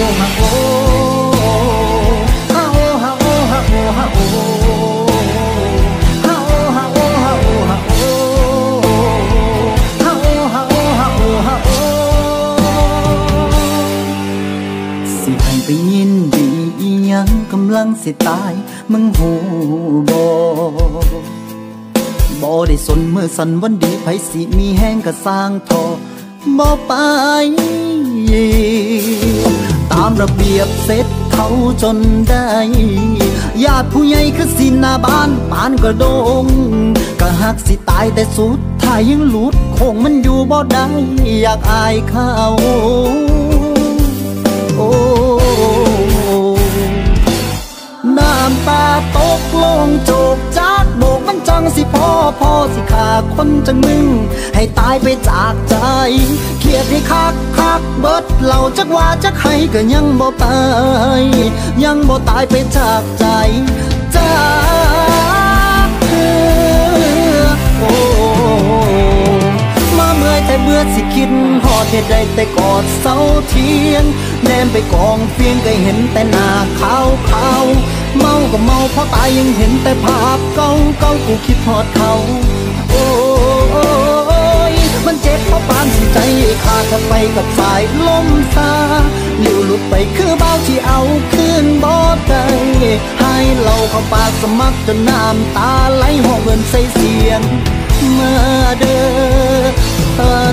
ฮะโอฮะโอฮะโอฮะโอฮะโอฮะโอฮะโอฮะโอฮะโอฮะโอฮะโอฮะโอฮะโอสิให้ไปยินดีอีหยังกำลังสิตายมึงหูบ่ได้สนเมื่อสันวันดีไผสิมีแห้งก็สร้างทอบ่ไปตามระเบียบเสร็จเขาจนได้ญาติผู้ใหญ่คือสิหน้าบ้านปานกระดงก็หักสิตายแต่สุดท้ายยังหลุดคงมันอยู่บ่ได้อยากอายเขาโอ้น้ำตาตกลงโจกจากโบกมันจังสิพอสิขาคนจังมึงให้ตายไปจากใจเครียดให้คักเบิดเหล่าจักว่าจักให้ก็ยังบ่ตายยังบ่ตายไปจากใจจากโอ้มาเมื่อยแต่เบื่อสิคิดฮอดเหตุใดแต่กอดเสาเทียงแนมไปกองเฟียงก็เห็นแต่หน้าขาวเมาก็เมาเพราะตายยังเห็นแต่ภาพเก่ากูคิดฮอดเขาโอ้ยมันเจ็บเพราะปานสิใจขาดไปกับสายลมซาหลิวหลุดไปคือเบาที่เอาคืนบ่ได้ให้เราเข้าปากสมัครจนน้ำตาไหลห้องเงินใส่เสียงมาเด้อท่าน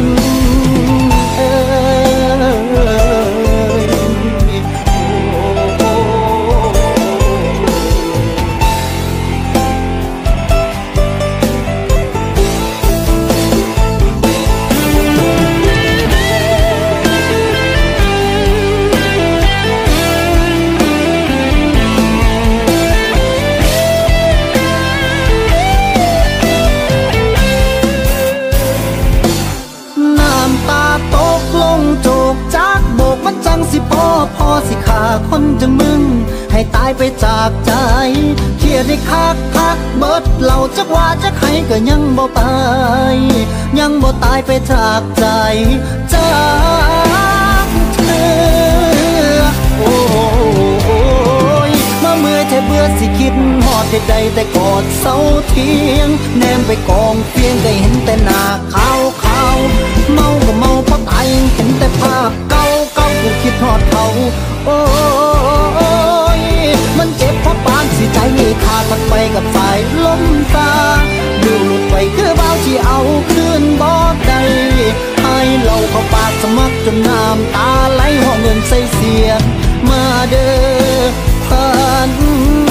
สิพอสิขาคนจังมึงให้ตายไปจากใจเครียดให้คักเบิดเหล่าจักว่าจักให้ก็ยังบ่ตายยังบ่ตายไปจากใจจากเธอโอ้ยมาเมื่อยแท้เบื่อสิคิดฮอดใดแต่กอดเสาเทียงแนมไปกองเฟียงก็เห็นแต่หน้าขาวเมาก็เมาเพราะตายเห็นแต่ภาพเก่ากูคิดฮอดเขาโอ้ยมันเจ็บเพราะปานสิใจขาดไปกับสายลมตาดูหลุดไปคือเบาที่เอาคืนบ่ได้ให้เราเข้าปากสมัครจนน้ำตาไหลห้องเงินใส่เสียงมาเด้อท่าน